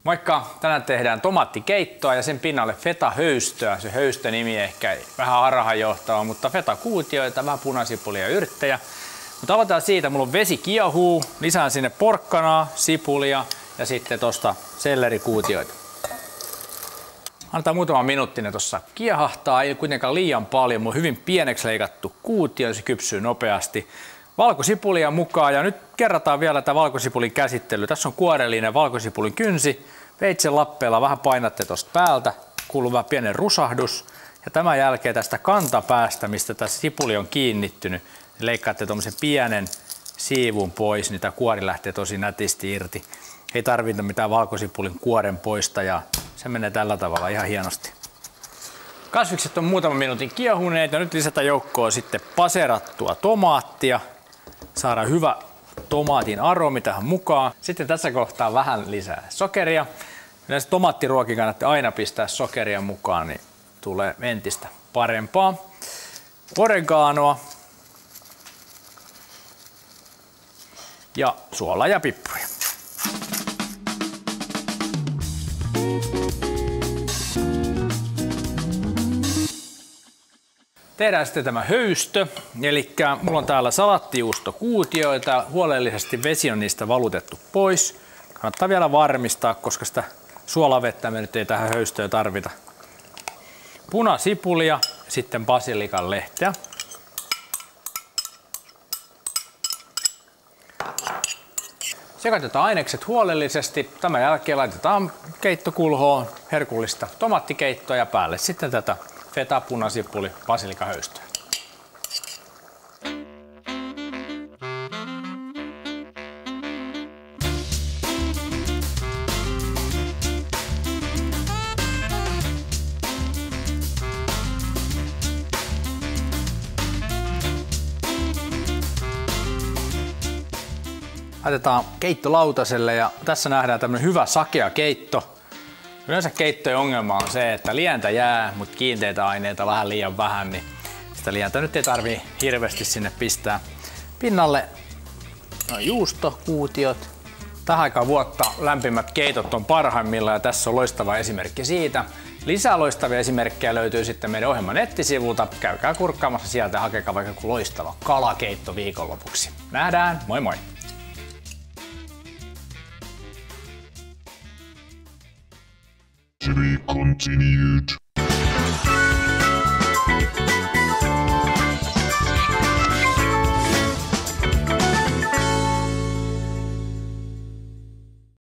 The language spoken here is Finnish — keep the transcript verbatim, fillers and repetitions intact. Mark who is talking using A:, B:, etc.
A: Moikka! Tänään tehdään tomaattikeittoa ja sen pinnalle feta-höystöä. Se höystönimi ehkä vähän harhaanjohtava, mutta feta-kuutioita, vähän punasipulia ja yrttejä. Mutta aloitetaan siitä, mulla on vesi kiehuu, lisään sinne porkkanaa, sipulia ja sitten tosta sellerikuutioita. Annetaan muutama minuuttinen tuossa kiehahtaa, ei kuitenkaan liian paljon. Mulla on hyvin pieneksi leikattu kuutio, se kypsyy nopeasti. Valkosipulia mukaan ja nyt kerrataan vielä tämä valkosipulin käsittely. Tässä on kuorellinen valkosipulin kynsi. Veitsen lappeella vähän painatte tuosta päältä, kuuluu vähän pienen rusahdus. Ja tämän jälkeen tästä kantapäästä, mistä tässä sipuli on kiinnittynyt, niin leikkaatte tuommoisen pienen siivun pois, niin tämä kuori lähtee tosi nätisti irti. Ei tarvita mitään valkosipulin kuoren poistajaa. Se menee tällä tavalla ihan hienosti. Kasvikset on muutaman minuutin kiehuneet ja nyt lisätään joukkoon sitten paserattua tomaattia. Saadaan hyvä tomaatin aromi tähän mukaan. Sitten tässä kohtaa vähän lisää sokeria. Näissä tomaattiruokiin kannattaa aina pistää sokeria mukaan, niin tulee entistä parempaa. Oreganoa. Ja suolaa ja pippuria. Tehdään sitten tämä höystö, eli mulla on täällä salattijuustokuutioita, huolellisesti vesi on niistä valutettu pois. Kannattaa vielä varmistaa, koska sitä suolavettä me nyt ei tähän höystöön tarvita. Punasipulia ja sitten basilikan lehteä. Sekoitetaan ainekset huolellisesti. Tämän jälkeen laitetaan keittokulhoon herkullista tomaattikeittoa ja päälle sitten tätä feta, punasipuli, basilikahöystöä. Laitetaan keittolautaselle ja tässä nähdään tämmönen hyvä sakea keitto. Yleensä keittojen ongelma on se, että lientä jää, mutta kiinteitä aineita vähän liian vähän, niin sitä lientä nyt ei tarvii hirveästi sinne pistää. Pinnalle no, juustokuutiot. Tähän aikaan vuotta lämpimät keitot on parhaimmillaan ja tässä on loistava esimerkki siitä. Lisää loistavia esimerkkejä löytyy sitten meidän ohjelman nettisivulta. Käykää kurkkaamassa sieltä ja hakekaa vaikka joku loistava kalakeitto viikonlopuksi. Nähdään, moi moi!
B: To be continued.